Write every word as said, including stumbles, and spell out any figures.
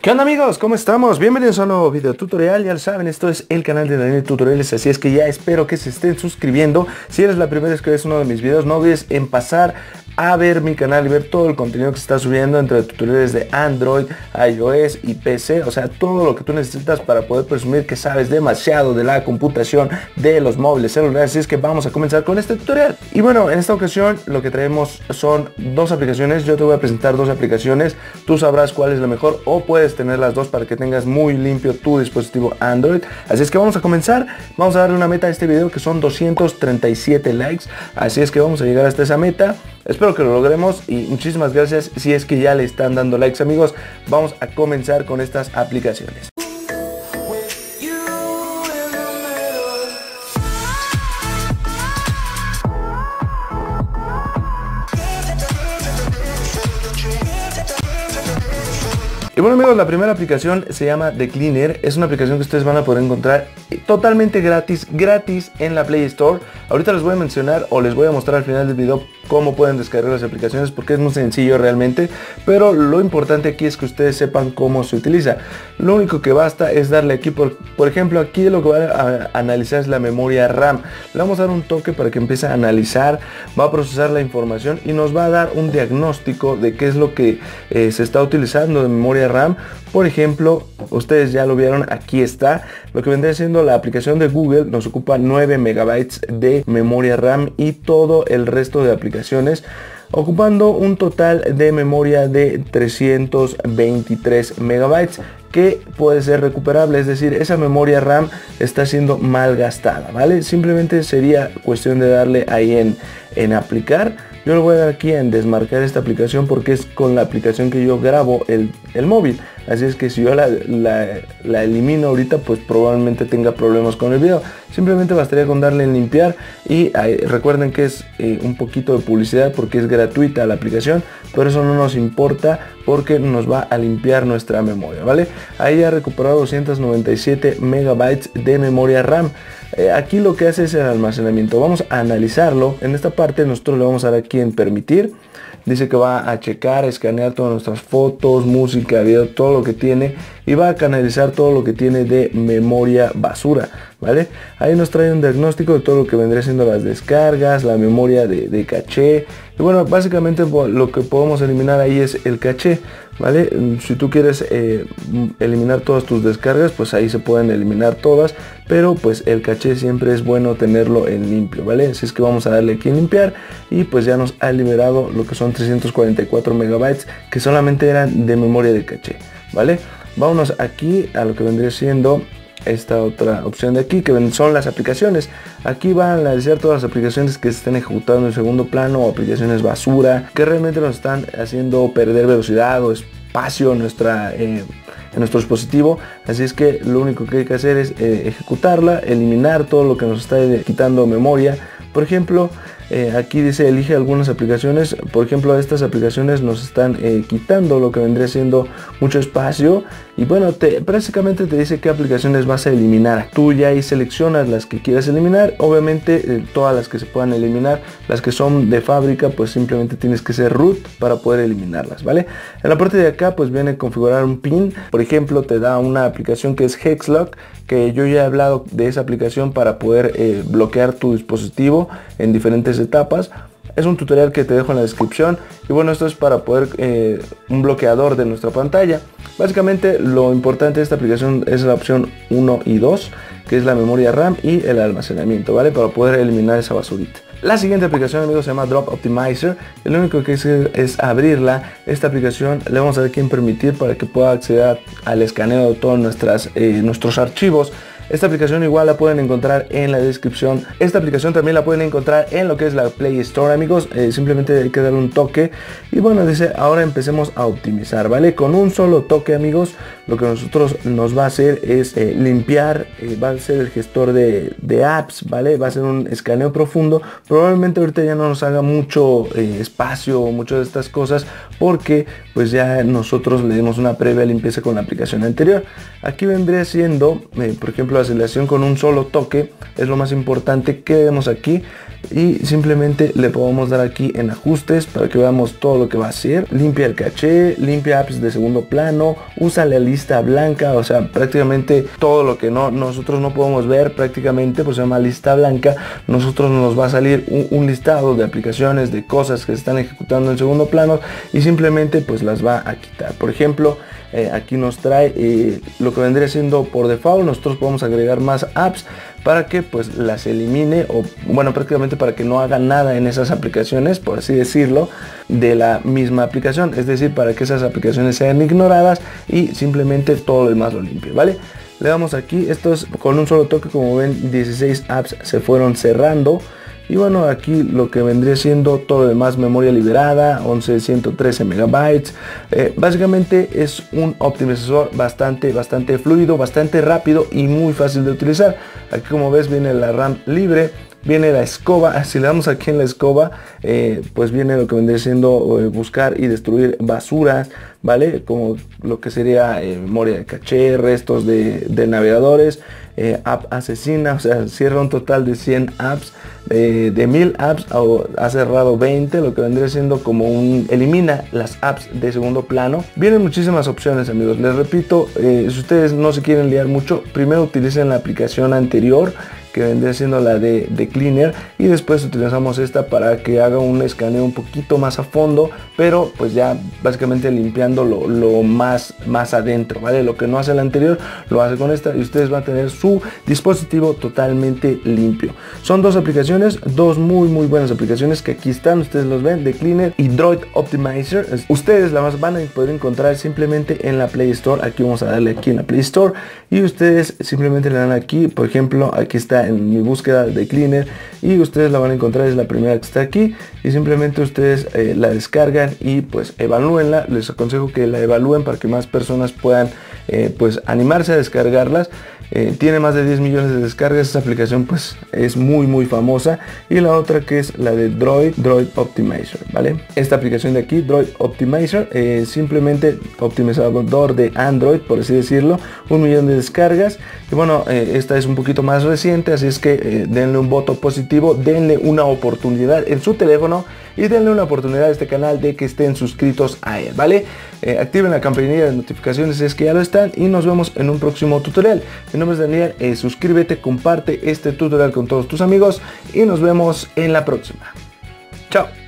¿Qué onda amigos? ¿Cómo estamos? Bienvenidos a un nuevo video tutorial. Ya lo saben, esto es el canal de Daniel Tutoriales, así es que ya espero que se estén suscribiendo. Si eres la primera vez que ves uno de mis videos, no olvides en pasar a ver mi canal y ver todo el contenido que se está subiendo entre tutoriales de Android, iOS y P C, o sea, todo lo que tú necesitas para poder presumir que sabes demasiado de la computación, de los móviles celulares. Así es que vamos a comenzar con este tutorial. Y bueno, en esta ocasión lo que traemos son dos aplicaciones. Yo te voy a presentar dos aplicaciones, tú sabrás cuál es la mejor o puedes tener las dos para que tengas muy limpio tu dispositivo Android. Así es que vamos a comenzar. Vamos a darle una meta a este video que son doscientos treinta y siete likes, así es que vamos a llegar hasta esa meta. Espero que lo logremos y muchísimas gracias si es que ya le están dando likes, amigos. Vamos a comenzar con estas aplicaciones. Y bueno amigos, la primera aplicación se llama The Cleaner. Es una aplicación que ustedes van a poder encontrar totalmente gratis, gratis en la Play Store. Ahorita les voy a mencionar o les voy a mostrar al final del video cómo pueden descargar las aplicaciones, porque es muy sencillo realmente, pero lo importante aquí es que ustedes sepan cómo se utiliza. Lo único que basta es darle aquí, por, por ejemplo, aquí lo que va a analizar es la memoria RAM. Le vamos a dar un toque para que empiece a analizar, va a procesar la información y nos va a dar un diagnóstico de qué es lo que eh, se está utilizando de memoria RAM. Por ejemplo, ustedes ya lo vieron, aquí está lo que vendría siendo la aplicación de Google. Nos ocupa nueve megabytes de memoria RAM y todo el resto de aplicaciones ocupando un total de memoria de trescientos veintitrés megabytes, que puede ser recuperable, es decir, esa memoria RAM está siendo mal gastada, ¿vale? Simplemente sería cuestión de darle ahí en, en aplicar. Yo le voy a dar aquí en desmarcar esta aplicación porque es con la aplicación que yo grabo el, el móvil. Así es que si yo la, la, la elimino ahorita, pues probablemente tenga problemas con el video. Simplemente bastaría con darle en limpiar y ahí, recuerden que es eh, un poquito de publicidad porque es gratuita la aplicación, pero eso no nos importa porque nos va a limpiar nuestra memoria, ¿vale? Ahí ha recuperado doscientos noventa y siete megabytes de memoria RAM. Eh, aquí lo que hace es el almacenamiento. Vamos a analizarlo. En esta parte nosotros le vamos a dar aquí en permitir. Dice que va a checar, escanear todas nuestras fotos, música, video, todo lo que tiene, y va a canalizar todo lo que tiene de memoria basura, ¿vale? Ahí nos trae un diagnóstico de todo lo que vendría siendo las descargas, la memoria de, de caché. Y bueno, básicamente lo que podemos eliminar ahí es el caché, ¿vale? Si tú quieres eh, eliminar todas tus descargas, pues ahí se pueden eliminar todas, pero pues el caché siempre es bueno tenerlo en limpio, ¿vale? Así es que vamos a darle aquí en limpiar y pues ya nos ha liberado lo que son trescientos cuarenta y cuatro megabytes que solamente eran de memoria de caché, ¿vale? Vámonos aquí a lo que vendría siendo esta otra opción de aquí, que son las aplicaciones. Aquí van a analizar todas las aplicaciones que se estén ejecutando en segundo plano o aplicaciones basura que realmente nos están haciendo perder velocidad o espacio en nuestra eh, en nuestro dispositivo. Así es que lo único que hay que hacer es eh, ejecutarla, eliminar todo lo que nos está eh, quitando memoria. Por ejemplo, eh, aquí dice elige algunas aplicaciones. Por ejemplo, estas aplicaciones nos están eh, quitando lo que vendría siendo mucho espacio. Y bueno, te, prácticamente te dice qué aplicaciones vas a eliminar. Tú ya ahí seleccionas las que quieras eliminar. Obviamente eh, todas las que se puedan eliminar. Las que son de fábrica, pues simplemente tienes que ser root para poder eliminarlas, ¿vale? En la parte de acá pues viene configurar un pin. Por ejemplo, te da una aplicación que es Hexlock, que yo ya he hablado de esa aplicación para poder eh, bloquear tu dispositivo en diferentes etapas. Es un tutorial que te dejo en la descripción. Y bueno, esto es para poder eh, un bloqueador de nuestra pantalla. Básicamente lo importante de esta aplicación es la opción uno y dos, que es la memoria RAM y el almacenamiento, ¿vale? Para poder eliminar esa basurita. La siguiente aplicación, amigos, se llama Drop Optimizer. Y lo único que hay que hacer es abrirla. Esta aplicación le vamos a dar aquí en permitir para que pueda acceder al escaneo de todos nuestras, eh, nuestros archivos. Esta aplicación igual la pueden encontrar en la descripción. Esta aplicación también la pueden encontrar en lo que es la Play Store, amigos. Eh, simplemente hay que darle un toque. Y bueno, dice, ahora empecemos a optimizar, ¿vale? Con un solo toque, amigos, lo que nosotros nos va a hacer es eh, limpiar. Eh, va a ser el gestor de, de apps, ¿vale? Va a ser un escaneo profundo. Probablemente ahorita ya no nos haga mucho eh, espacio o muchas de estas cosas, porque pues ya nosotros le dimos una previa limpieza con la aplicación anterior. Aquí vendría siendo, eh, por ejemplo, ejemplo, aceleración con un solo toque es lo más importante que vemos aquí. Y simplemente le podemos dar aquí en ajustes para que veamos todo lo que va a hacer. Limpia el caché, limpia apps de segundo plano, usa la lista blanca, o sea, prácticamente todo lo que no nosotros no podemos ver prácticamente, pues se llama lista blanca. Nosotros nos va a salir un, un listado de aplicaciones, de cosas que se están ejecutando en segundo plano y simplemente pues las va a quitar. Por ejemplo, eh, aquí nos trae eh, lo que vendría siendo por default. Nosotros podemos agregar más apps para que pues las elimine, o bueno, prácticamente para que no haga nada en esas aplicaciones, por así decirlo, de la misma aplicación, es decir, para que esas aplicaciones sean ignoradas y simplemente todo lo demás lo limpie, ¿vale? Le damos aquí, esto es con un solo toque, como ven, dieciséis apps se fueron cerrando. Y bueno, aquí lo que vendría siendo todo lo demás, memoria liberada, once ciento trece megabytes. Eh, básicamente es un optimizador bastante, bastante fluido, bastante rápido y muy fácil de utilizar. Aquí, como ves, viene la RAM libre. Viene la escoba, si le damos aquí en la escoba, eh, pues viene lo que vendría siendo eh, buscar y destruir basura, ¿vale? Como lo que sería eh, memoria de caché, restos de, de navegadores, eh, app asesina, o sea, cierra un total de cien apps, eh, de mil apps, o ha cerrado veinte, lo que vendría siendo como un, elimina las apps de segundo plano. Vienen muchísimas opciones, amigos, les repito, eh, si ustedes no se quieren liar mucho, primero utilicen la aplicación anterior, que vendría siendo la de, de Cleaner, y después utilizamos esta para que haga un escaneo un poquito más a fondo, pero pues ya básicamente limpiando lo, lo más, más adentro, ¿vale? Lo que no hace el anterior lo hace con esta y ustedes van a tener su dispositivo totalmente limpio. Son dos aplicaciones, dos muy muy buenas aplicaciones que aquí están, ustedes los ven, de Cleaner y Droid Optimizer. Ustedes las van a poder encontrar simplemente en la Play Store. Aquí vamos a darle aquí en la Play Store y ustedes simplemente le dan aquí, por ejemplo, aquí está en mi búsqueda de Cleaner y ustedes la van a encontrar, es la primera que está aquí, y simplemente ustedes eh, la descargan y pues evalúenla. Les aconsejo que la evalúen para que más personas puedan eh, pues animarse a descargarlas. Eh, tiene más de diez millones de descargas, esta aplicación pues es muy muy famosa. Y la otra, que es la de Droid, Droid Optimizer, ¿vale? Esta aplicación de aquí, Droid Optimizer, eh, simplemente optimizador de Android, por así decirlo, un millón de descargas. Y bueno, eh, esta es un poquito más reciente, así es que eh, denle un voto positivo, denle una oportunidad en su teléfono y denle una oportunidad a este canal de que estén suscritos a él, ¿vale? Eh, activen la campanilla de notificaciones si es que ya lo están, y nos vemos en un próximo tutorial. Mi nombre es Daniel, eh, suscríbete, comparte este tutorial con todos tus amigos y nos vemos en la próxima. Chao.